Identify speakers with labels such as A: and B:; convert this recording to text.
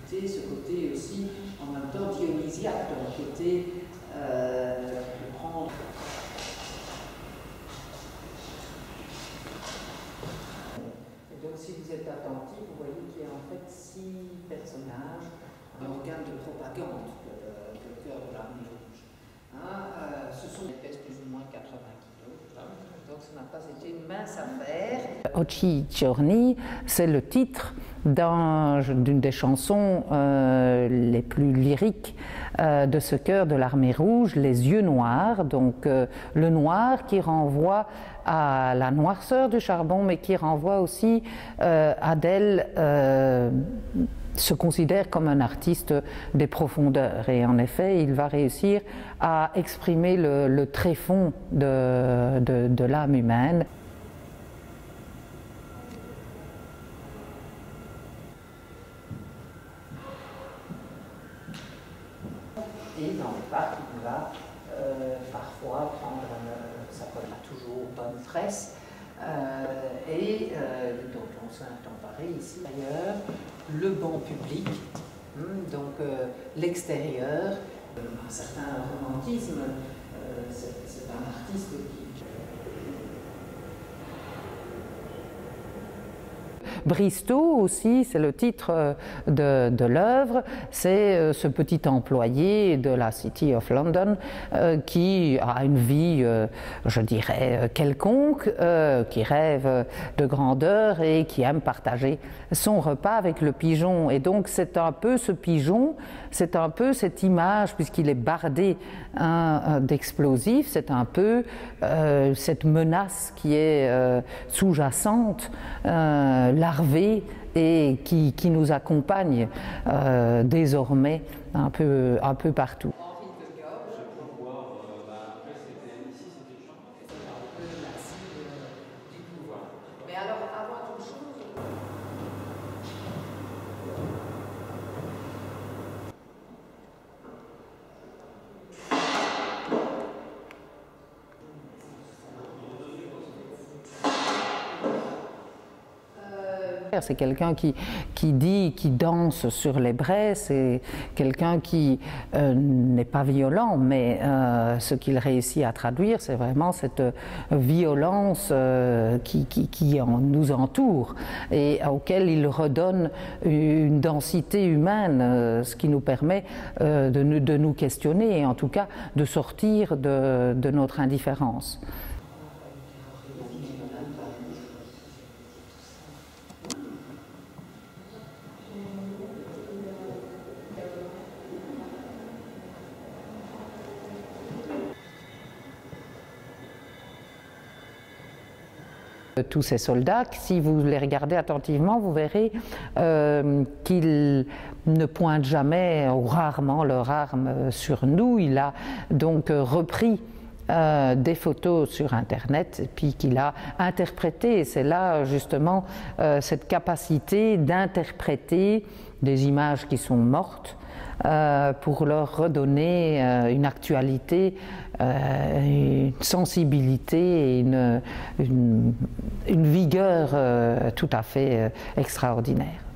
A: activité, ce côté aussi en même temps dionysiaque, donc côté prendre. Et donc si vous êtes attentif, vous voyez qu'il y a en fait 6 personnages, un organe de propagande de le cœur de l'Armée rouge. Ce sont des pèsent plus ou moins 80 kg, donc ça n'a pas été une mince affaire.
B: Occhi Giorni, c'est le titre d'une des chansons les plus lyriques de ce chœur de l'Armée rouge, Les yeux noirs, donc le noir qui renvoie à la noirceur du charbon, mais qui renvoie aussi Adèle se considère comme un artiste des profondeurs, et en effet il va réussir à exprimer le tréfonds de l'âme humaine.
A: Et dans le parc, il va parfois prendre, ça ne pas toujours bonne presse, donc on s'est emparé ici d'ailleurs, le banc public, donc l'extérieur, un certain romantisme, c'est un artiste qui...
B: Bristow aussi, c'est le titre de l'œuvre, c'est ce petit employé de la City of London qui a une vie, je dirais, quelconque, qui rêve de grandeur et qui aime partager son repas avec le pigeon. Et donc c'est un peu ce pigeon, c'est un peu cette image, puisqu'il est bardé d'explosifs, c'est un peu cette menace qui est sous-jacente, larvée, et qui nous accompagne désormais un peu partout.
A: Mais alors, avant toute chose,
B: c'est quelqu'un qui danse sur les braies, c'est quelqu'un qui n'est pas violent, mais ce qu'il réussit à traduire, c'est vraiment cette violence qui nous entoure et auquel il redonne une densité humaine, ce qui nous permet de nous questionner et en tout cas de sortir de notre indifférence. Tous ces soldats, si vous les regardez attentivement, vous verrez qu'ils ne pointent jamais ou rarement leur arme sur nous. Il a donc repris des photos sur Internet et puis qu'il a interprété. C'est là justement cette capacité d'interpréter des images qui sont mortes pour leur redonner une actualité, une sensibilité et une vigueur tout à fait extraordinaire.